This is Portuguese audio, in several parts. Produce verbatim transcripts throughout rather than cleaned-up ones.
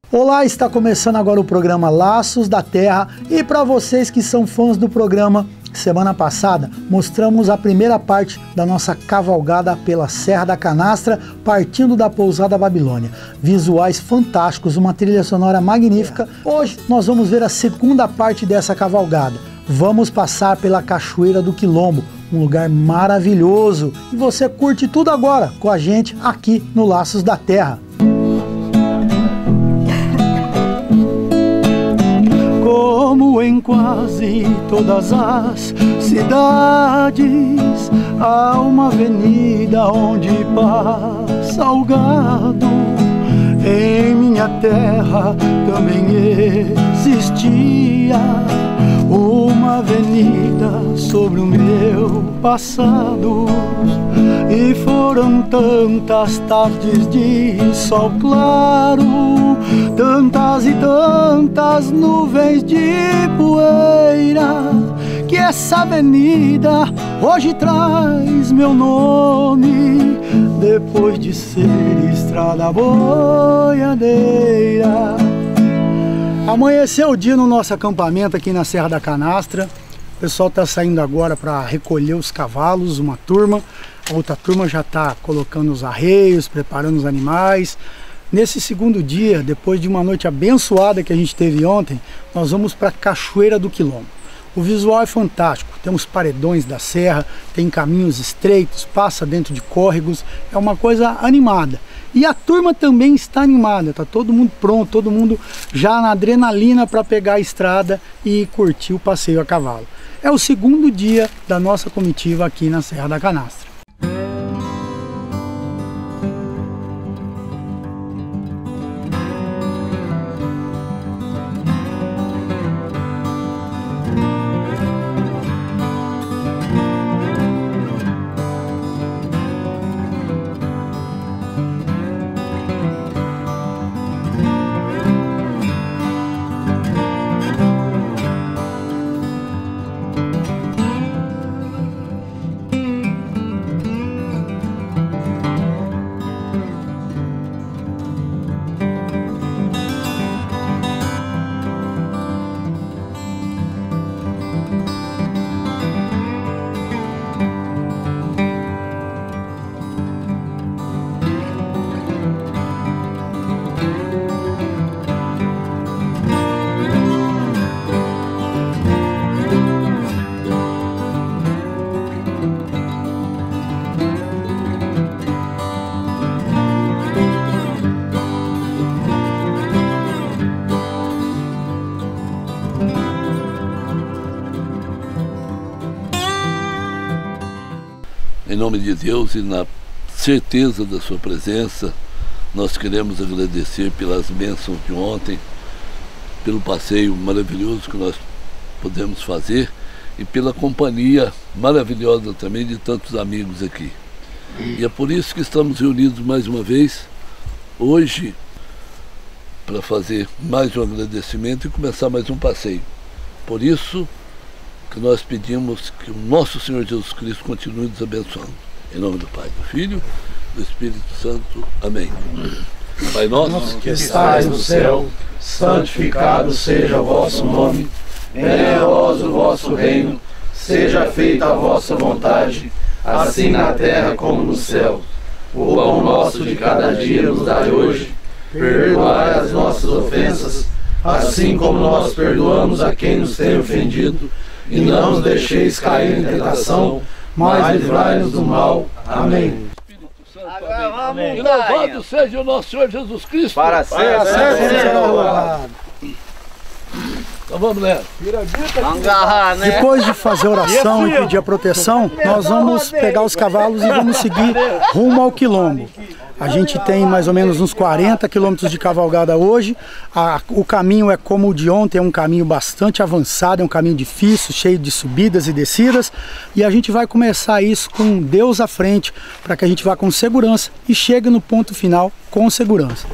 Olá, está começando agora o programa Laços da Terra e para vocês que são fãs do programa, semana passada mostramos a primeira parte da nossa cavalgada pela Serra da Canastra, partindo da Pousada Babilônia. Visuais fantásticos, uma trilha sonora magnífica. Hoje nós vamos ver a segunda parte dessa cavalgada. Vamos passar pela Cachoeira do Quilombo, um lugar maravilhoso. E você curte tudo agora com a gente aqui no Laços da Terra. Como em quase todas as cidades, há uma avenida onde passa o gado. Em minha terra também existia uma avenida sobre o meu passado. E foram tantas tardes de sol claro, tantas e tantas nuvens de poeira, que essa avenida hoje traz meu nome, depois de ser estrada boiadeira. Amanheceu o dia no nosso acampamento aqui na Serra da Canastra. O pessoal está saindo agora para recolher os cavalos, uma turma. A outra turma já está colocando os arreios, preparando os animais. Nesse segundo dia, depois de uma noite abençoada que a gente teve ontem, nós vamos para a Cachoeira do Quilombo. O visual é fantástico, temos paredões da serra, tem caminhos estreitos, passa dentro de córregos, é uma coisa animada. E a turma também está animada, está todo mundo pronto, todo mundo já na adrenalina para pegar a estrada e curtir o passeio a cavalo. É o segundo dia da nossa comitiva aqui na Serra da Canastra. Em nome de Deus e na certeza da sua presença, nós queremos agradecer pelas bênçãos de ontem, pelo passeio maravilhoso que nós podemos fazer e pela companhia maravilhosa também de tantos amigos aqui. E é por isso que estamos reunidos mais uma vez, hoje, para fazer mais um agradecimento e começar mais um passeio. Por isso que nós pedimos que o nosso Senhor Jesus Cristo continue nos abençoando. Em nome do Pai, do Filho, do Espírito Santo. Amém. Pai nosso que estais no céu, santificado seja o vosso nome, venha a vós o vosso reino, seja feita a vossa vontade, assim na terra como no céu. O pão nosso de cada dia nos dai hoje, perdoai as nossas ofensas, assim como nós perdoamos a quem nos tem ofendido, e não nos deixeis cair em tentação, mas livrai-nos do mal. Amém. Espírito Santo, amém. E louvado seja o nosso Senhor Jesus Cristo. Para sempre seja louvado. Então vamos nessa. Depois de fazer oração e pedir a proteção, nós vamos pegar os cavalos e vamos seguir rumo ao Quilombo. A gente tem mais ou menos uns quarenta quilômetros de cavalgada hoje. A, o caminho é como o de ontem, é um caminho bastante avançado, é um caminho difícil, cheio de subidas e descidas. E a gente vai começar isso com Deus à frente, para que a gente vá com segurança e chegue no ponto final com segurança.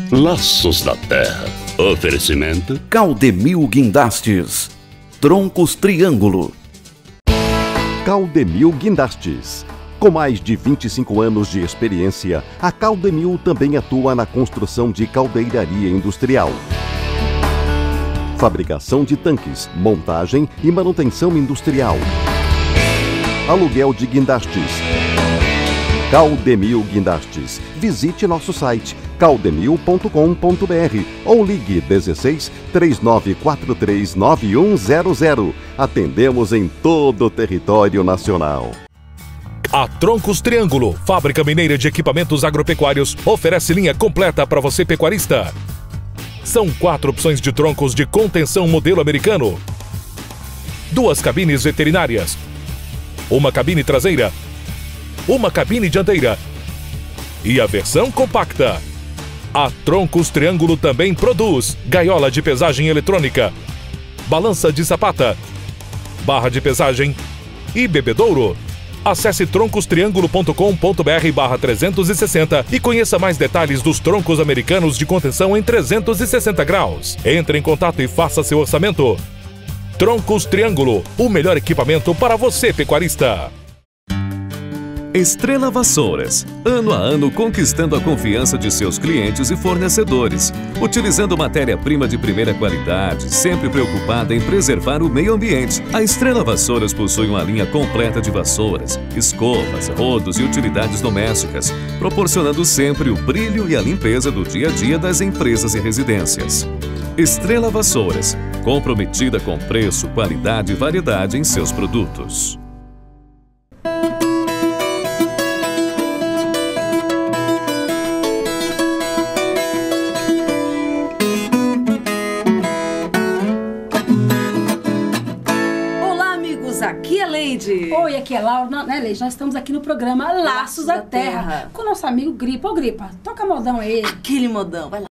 Laços da Terra. Oferecimento Caldemil Guindastes. Troncos Triângulo. Caldemil Guindastes. Com mais de vinte e cinco anos de experiência, a Caldemil também atua na construção de caldeiraria industrial, fabricação de tanques, montagem e manutenção industrial, aluguel de guindastes. Caldemil Guindastes. Visite nosso site caldemil ponto com ponto br ou ligue dezesseis, três nove quatro três, nove um zero zero. Atendemos em todo o território nacional. A Troncos Triângulo, fábrica mineira de equipamentos agropecuários, oferece linha completa para você pecuarista. São quatro opções de troncos de contenção modelo americano, duas cabines veterinárias, uma cabine traseira, uma cabine dianteira e a versão compacta. A Troncos Triângulo também produz gaiola de pesagem eletrônica, balança de sapata, barra de pesagem e bebedouro. Acesse troncos triângulo ponto com ponto br barra trezentos e sessenta e conheça mais detalhes dos troncos americanos de contenção em trezentos e sessenta graus. Entre em contato e faça seu orçamento. Troncos Triângulo, o melhor equipamento para você, pecuarista. Estrela Vassouras, ano a ano conquistando a confiança de seus clientes e fornecedores, utilizando matéria-prima de primeira qualidade, sempre preocupada em preservar o meio ambiente. A Estrela Vassouras possui uma linha completa de vassouras, escovas, rodos e utilidades domésticas, proporcionando sempre o brilho e a limpeza do dia a dia das empresas e residências. Estrela Vassouras, comprometida com preço, qualidade e variedade em seus produtos. Aqui é Leide. Oi, aqui é Laura, não, né, Leide? Nós estamos aqui no programa Laços, Laços da, da Terra, Terra, com o nosso amigo Gripa. Ô, Gripa, toca modão aí. Aquele modão, vai lá.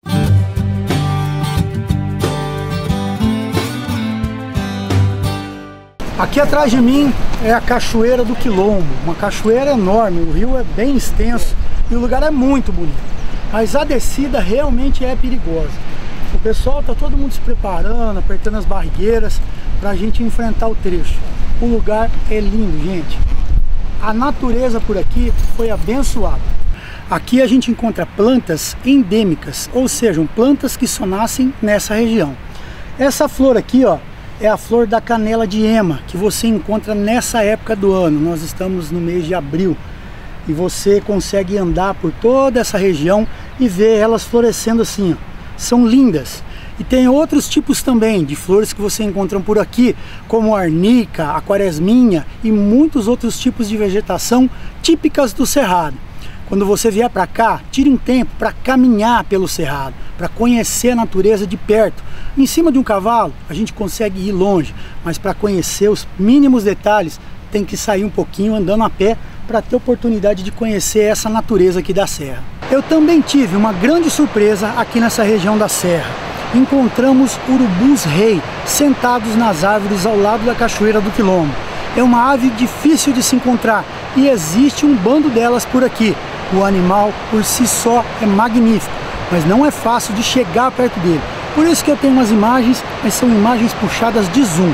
Aqui atrás de mim é a Cachoeira do Quilombo, uma cachoeira enorme, o rio é bem extenso e o lugar é muito bonito. Mas a descida realmente é perigosa. O pessoal tá todo mundo se preparando, apertando as barrigueiras para a gente enfrentar o trecho. O lugar é lindo, gente. A natureza por aqui foi abençoada. Aqui a gente encontra plantas endêmicas, ou seja, plantas que só nascem nessa região. Essa flor aqui, ó, é a flor da canela de ema, que você encontra nessa época do ano. Nós estamos no mês de abril e você consegue andar por toda essa região e ver elas florescendo assim, ó. São lindas. E tem outros tipos também de flores que você encontra por aqui, como a arnica, a quaresminha e muitos outros tipos de vegetação típicas do Cerrado. Quando você vier para cá, tire um tempo para caminhar pelo Cerrado, para conhecer a natureza de perto. Em cima de um cavalo, a gente consegue ir longe, mas para conhecer os mínimos detalhes, tem que sair um pouquinho andando a pé para ter oportunidade de conhecer essa natureza aqui da Serra. Eu também tive uma grande surpresa aqui nessa região da Serra. Encontramos urubus-rei sentados nas árvores ao lado da Cachoeira do Quilombo. É uma ave difícil de se encontrar e existe um bando delas por aqui. O animal por si só é magnífico, mas não é fácil de chegar perto dele. Por isso que eu tenho umas imagens, mas são imagens puxadas de zoom.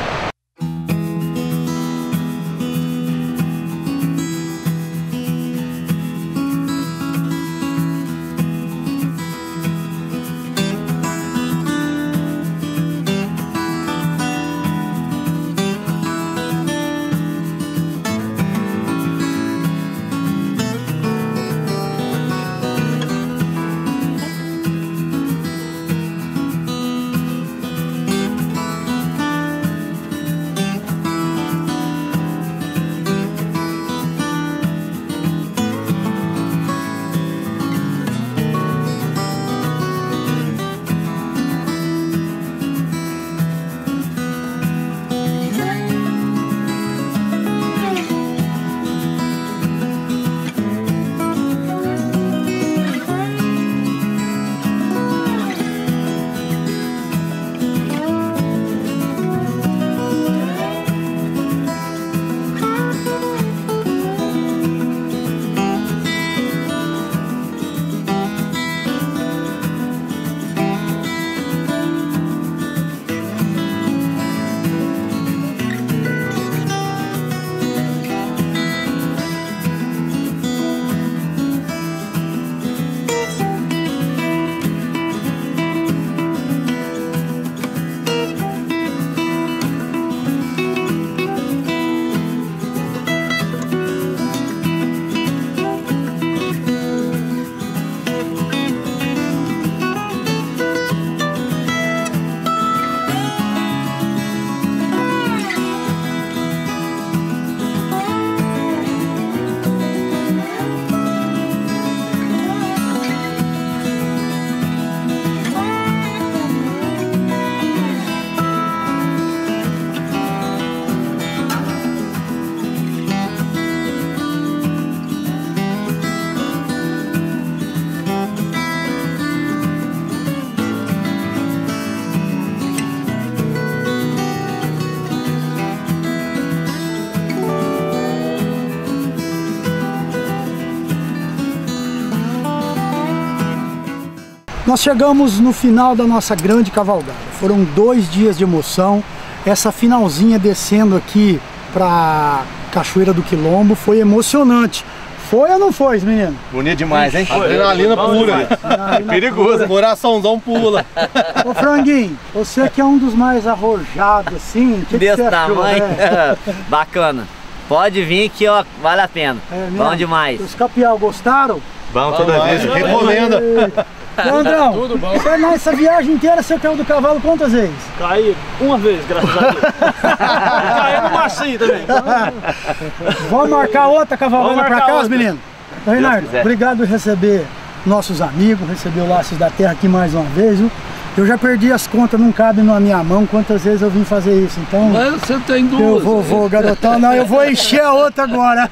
Nós chegamos no final da nossa grande cavalgada. Foram dois dias de emoção. Essa finalzinha descendo aqui para Cachoeira do Quilombo foi emocionante. Foi ou não foi, menino? Bonito demais, hein? Foi. Adrenalina pura. É perigoso. Coraçãozão pula. Ô Franguinho, você que é um dos mais arrojados, assim, que desse que tamanho, é? Bacana. Pode vir que ó, vale a pena. É bom demais. Os capial gostaram? Bom toda vez, recomenda. Andrão, tudo bom. Você nessa viagem inteira você caiu do cavalo quantas vezes? Caí uma vez, graças a Deus. Caí no macio também. Vamos marcar outra cavalgada pra casa, menino? Reinaldo, obrigado por receber nossos amigos, receber o Laços da Terra aqui mais uma vez, viu? Eu já perdi as contas, não cabe na minha mão quantas vezes eu vim fazer isso, então... Mas você tem duas. Eu vou, vou, garotão, não, eu vou encher a outra agora.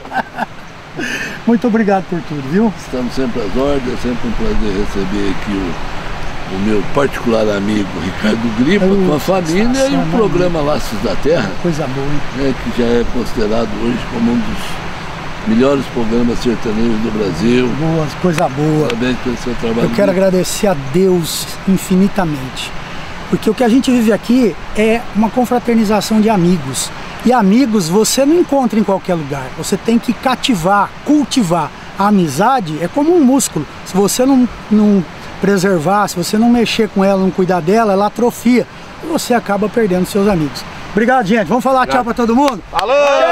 Muito obrigado por tudo, viu? Estamos sempre às ordens, é sempre um prazer receber aqui o, o meu particular amigo Ricardo Gripa, com a família, e o programa Laços da Terra. Coisa boa, hein? Né, que já é considerado hoje como um dos melhores programas sertanejos do Brasil. Boa, coisa boa. Parabéns pelo seu trabalho. Eu quero agradecer a Deus infinitamente, porque o que a gente vive aqui é uma confraternização de amigos. E amigos você não encontra em qualquer lugar, você tem que cativar, cultivar. A amizade é como um músculo, se você não, não preservar, se você não mexer com ela, não cuidar dela, ela atrofia e você acaba perdendo seus amigos. Obrigado, gente, vamos falar Obrigado. Tchau pra todo mundo? Falou!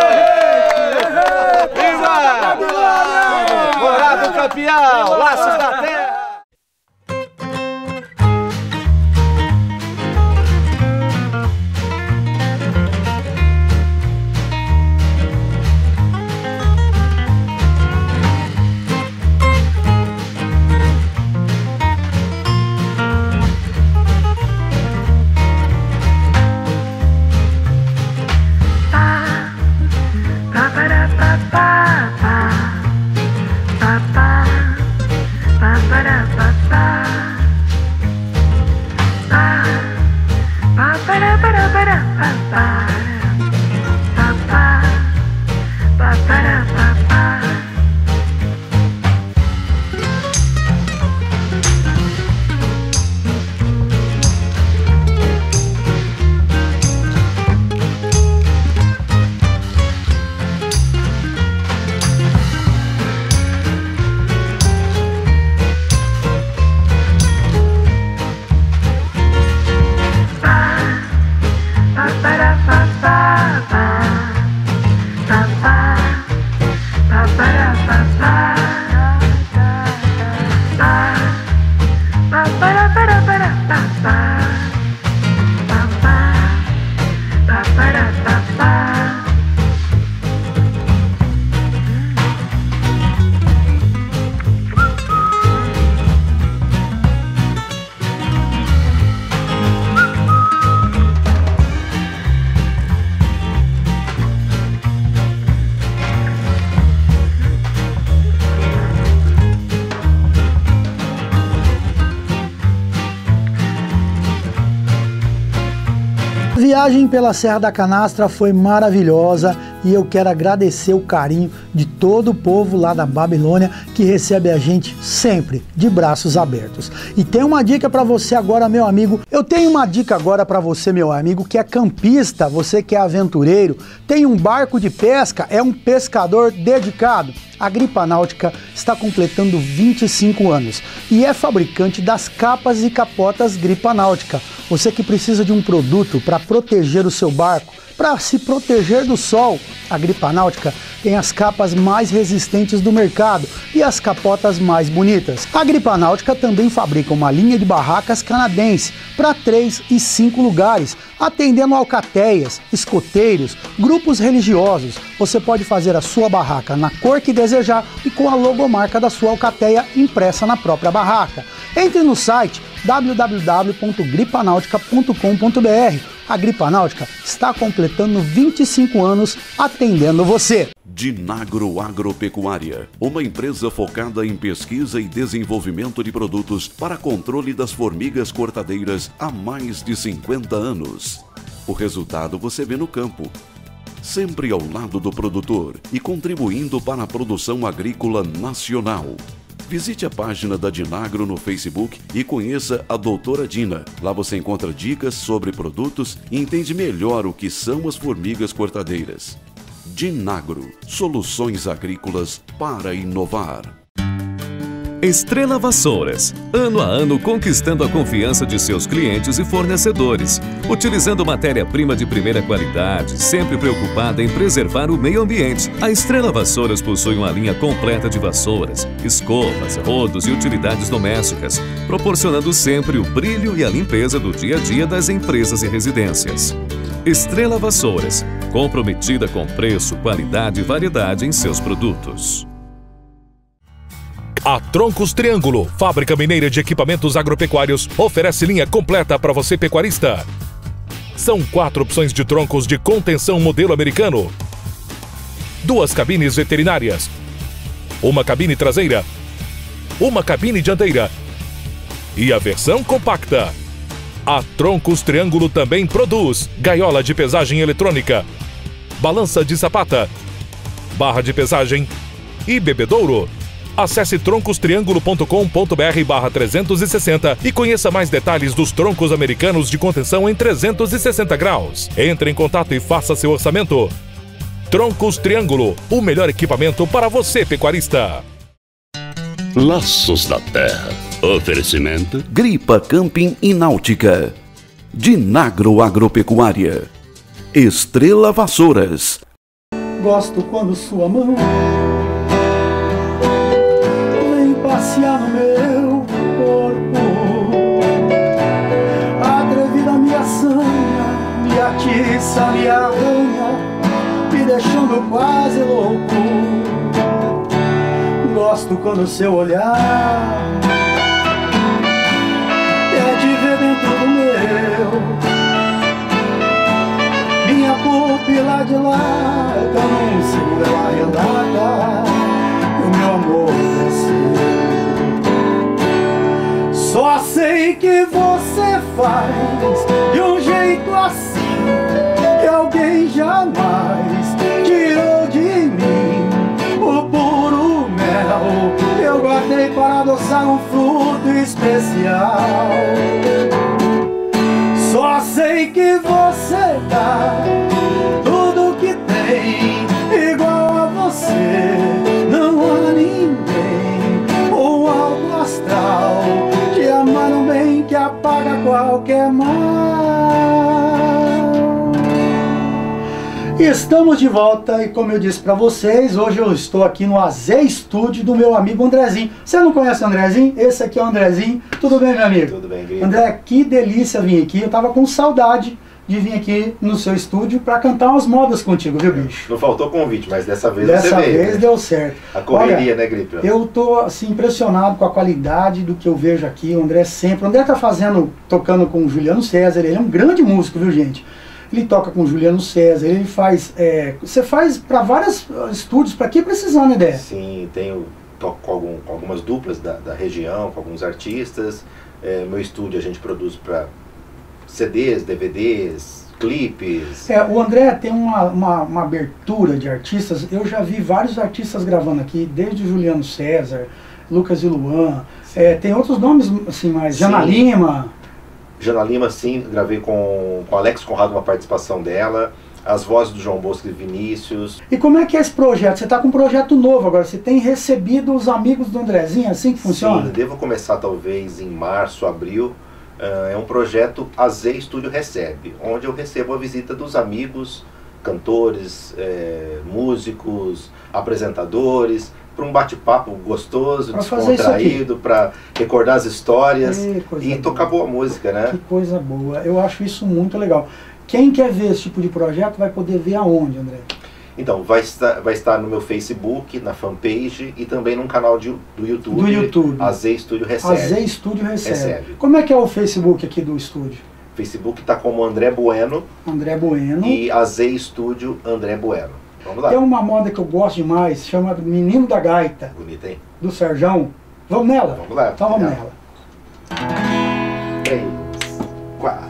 Viva! Morado campeão, Laços da Terra! A viagem pela Serra da Canastra foi maravilhosa e eu quero agradecer o carinho de todo o povo lá da Babilônia que recebe a gente sempre de braços abertos. E tem uma dica para você agora, meu amigo. Eu tenho uma dica agora para você, meu amigo, que é campista, você que é aventureiro, tem um barco de pesca, é um pescador dedicado. A Gripa Náutica está completando vinte e cinco anos e é fabricante das capas e capotas Gripa Náutica. Você que precisa de um produto para proteger o seu barco, para se proteger do sol, a Gripa Náutica tem as capas mais resistentes do mercado e as capotas mais bonitas. A Gripa Náutica também fabrica uma linha de barracas canadense para três e cinco lugares, atendendo alcateias, escoteiros, grupos religiosos. Você pode fazer a sua barraca na cor que desejar e com a logomarca da sua alcateia impressa na própria barraca. Entre no site w w w ponto gripa náutica ponto com ponto b r. A Gripa Náutica está completando vinte e cinco anos atendendo você. Dinagro Agropecuária, uma empresa focada em pesquisa e desenvolvimento de produtos para controle das formigas cortadeiras há mais de cinquenta anos. O resultado você vê no campo, sempre ao lado do produtor e contribuindo para a produção agrícola nacional. Visite a página da Dinagro no Facebook e conheça a doutora Dina. Lá você encontra dicas sobre produtos e entende melhor o que são as formigas cortadeiras. Dinagro, soluções agrícolas para inovar. Estrela Vassouras, ano a ano conquistando a confiança de seus clientes e fornecedores, utilizando matéria-prima de primeira qualidade, sempre preocupada em preservar o meio ambiente. A Estrela Vassouras possui uma linha completa de vassouras, escovas, rodos e utilidades domésticas, proporcionando sempre o brilho e a limpeza do dia a dia das empresas e residências. Estrela Vassouras, comprometida com preço, qualidade e variedade em seus produtos. A Troncos Triângulo, fábrica mineira de equipamentos agropecuários, oferece linha completa para você pecuarista. São quatro opções de troncos de contenção modelo americano, duas cabines veterinárias, uma cabine traseira, uma cabine dianteira e a versão compacta. A Troncos Triângulo também produz gaiola de pesagem eletrônica, balança de sapata, barra de pesagem e bebedouro. Acesse troncos triângulo ponto com ponto br barra trezentos e sessenta e conheça mais detalhes dos troncos americanos de contenção em trezentos e sessenta graus. Entre em contato e faça seu orçamento. Troncos Triângulo, o melhor equipamento para você, pecuarista. Laços da Terra. Oferecimento Gripa Camping e Náutica. Dinagro Agropecuária. Estrela Vassouras. Gosto quando sua mão passear no meu corpo, atrevida me assanha, me atiça, me arranha, me deixando quase louco. Gosto quando seu olhar é de ver dentro do meu, minha pupila de lata não segura ela relata, o meu amor desceu. Só sei que você faz de um jeito assim que alguém jamais tirou de mim o puro mel que eu guardei para adoçar um fruto especial. Só sei que você dá tudo que tem igual a você. Não há ninguém ou algo astral que amaram bem, que apaga qualquer mal. Estamos de volta e, como eu disse para vocês, hoje eu estou aqui no A Z Studio do meu amigo Andrezinho. Você não conhece o Andrezinho? Esse aqui é o Andrezinho. Tudo bem, meu amigo? Tudo bem, Grito. André, que delícia vir aqui. Eu tava com saudade de vir aqui no seu estúdio para cantar umas modas contigo, viu, bicho? Não faltou convite, mas dessa vez dessa você veio. Dessa vez deu certo. A correria, Olha, né, Gripe? Eu tô assim impressionado com a qualidade do que eu vejo aqui. O André sempre. O André tá fazendo, tocando com o Juliano César. Ele é um grande músico, viu, gente? Ele toca com o Juliano César. Ele faz. É, você faz para vários estúdios, para quem precisar, né, Dé? Sim, tenho toco com, algum, com algumas duplas da, da região, com alguns artistas. É, meu estúdio a gente produz para C Ds, D V Ds, clipes. É, o André tem uma, uma, uma abertura de artistas. Eu já vi vários artistas gravando aqui, desde o Juliano César, Lucas e Luan. É, tem outros nomes assim, mais. Jana Lima. Jana Lima, sim, gravei com, com Alex Conrado uma participação dela. As vozes do João Bosco e Vinícius. E como é que é esse projeto? Você está com um projeto novo agora, você tem recebido os amigos do Andrezinho, assim que funciona? Sim, devo começar talvez em março, abril. Uh, é um projeto A Z Studio Recebe, onde eu recebo a visita dos amigos, cantores, é, músicos, apresentadores, para um bate-papo gostoso, pra descontraído, para recordar as histórias e, e tocar boa música, né? Que coisa boa, eu acho isso muito legal. Quem quer ver esse tipo de projeto vai poder ver aonde, André? Então, vai estar, vai estar no meu Facebook, na fanpage e também num canal de, do YouTube. Do YouTube. A Z Studio Recebe. A Z Studio Recebe. Recebe. Como é que é o Facebook aqui do estúdio? Facebook está como André Bueno. André Bueno. E A Z Studio André Bueno. Vamos lá. Tem uma moda que eu gosto demais, chama Menino da Gaita. Bonita, hein? Do Serjão. Vamos nela? Vamos lá. Então vamos nela. Três, quatro.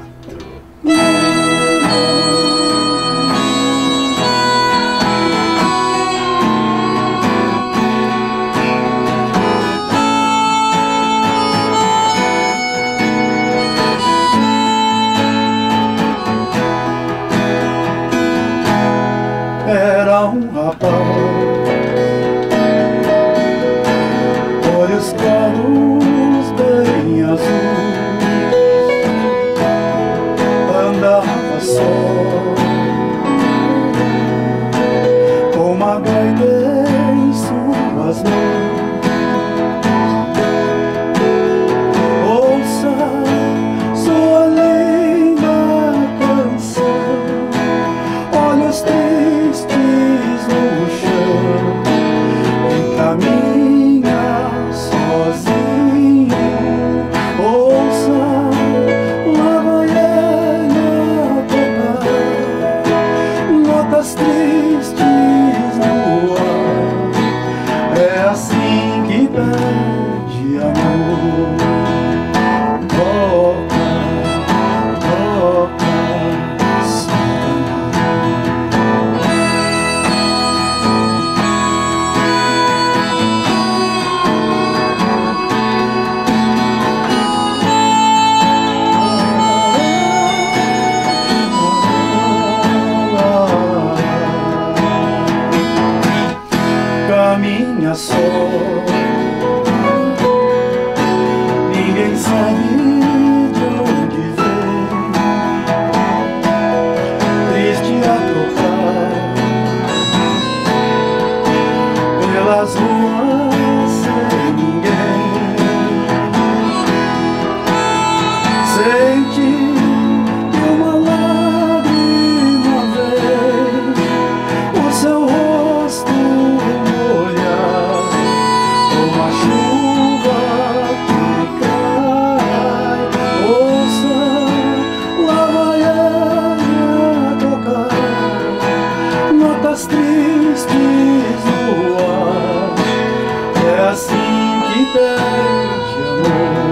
a minha sorte. Ninguém sabe de onde vem, triste a tocar pelas ruas sem ninguém. Sente que uma lágrima vem, o seu rosto molhar, uma chuva que cai. Ouça, lá vai ela tocar notas tristes no ar. É assim que pede amor.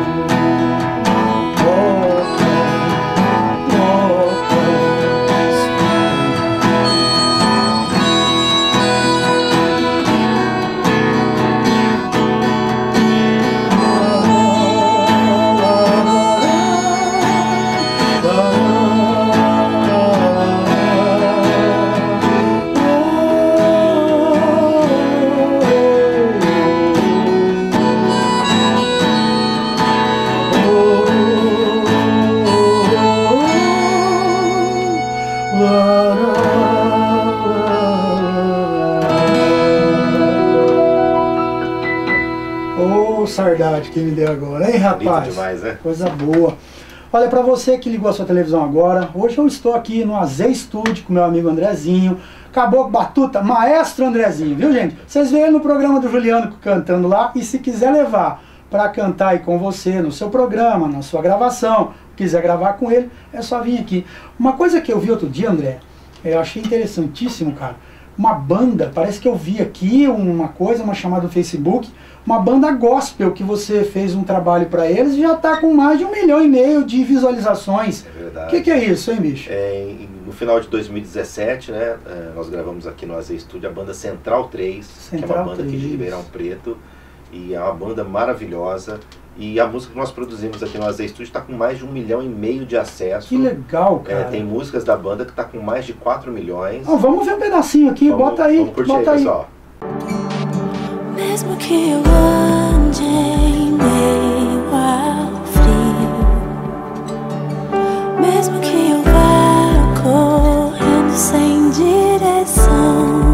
Ô, saudade que me deu agora, hein, rapaz? Demais, né? Coisa boa. Olha, pra você que ligou a sua televisão agora, hoje eu estou aqui no A Z Studio com meu amigo Andrezinho, Caboclo Batuta, Maestro Andrezinho, viu, gente? Vocês veem ele no programa do Juliano cantando lá, e se quiser levar pra cantar aí com você no seu programa, na sua gravação, quiser gravar com ele, é só vir aqui. Uma coisa que eu vi outro dia, André, eu achei interessantíssimo, cara. Uma banda, parece que eu vi aqui uma coisa, uma chamada no Facebook, uma banda gospel que você fez um trabalho para eles e já está com mais de um milhão e meio de visualizações. É verdade. O que, que é isso, hein, bicho? É, no final de dois mil e dezessete, né, nós gravamos aqui no A Z Studio a banda Central três, Central que é uma banda aqui de Ribeirão Preto, e é uma banda maravilhosa. E a música que nós produzimos aqui no A Z Studio está com mais de um milhão e meio de acessos. Que legal, cara. É, tem músicas da banda que está com mais de quatro milhões. Oh, vamos ver um pedacinho aqui, vamos, bota aí. Vamos curtir bota aí, aí, pessoal. Mesmo que eu ande em meio ao frio, mesmo que eu vá correndo sem direção,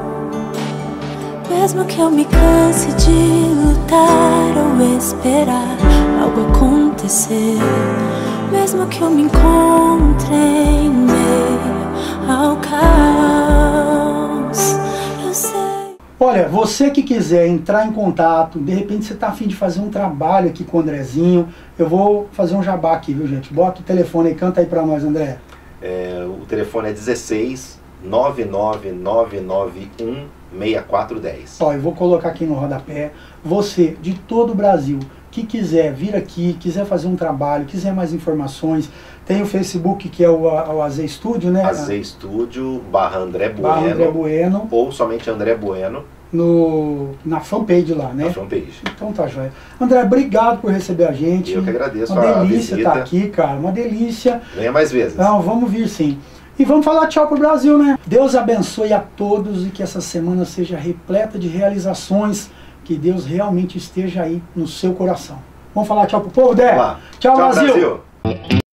mesmo que eu me canse de lutar ou esperar algo acontecer, mesmo que eu me encontre em meio ao caos, eu sei. Olha, você que quiser entrar em contato, de repente você está a fim de fazer um trabalho aqui com o Andrezinho, eu vou fazer um jabá aqui, viu, gente? Bota o telefone aí, canta aí pra nós, André. É, o telefone é dezesseis, nove nove nove nove um, seis quatro um zero. Ó, eu vou colocar aqui no rodapé. Você, de todo o Brasil, que quiser vir aqui, quiser fazer um trabalho, quiser mais informações, tem o Facebook que é o, o A Z Studio, né? A Z Studio barra André Bueno, barra André Bueno, ou somente André Bueno. No, na fanpage lá, né? Na fanpage. Então tá joia. André, obrigado por receber a gente. Eu que agradeço uma a visita. Uma delícia estar aqui, cara. Uma delícia. Venha mais vezes. Não, vamos vir sim. E vamos falar tchau pro Brasil, né? Deus abençoe a todos e que essa semana seja repleta de realizações, que Deus realmente esteja aí no seu coração. Vamos falar tchau pro povo, Dé? Tchau, tchau, Brasil. Brasil.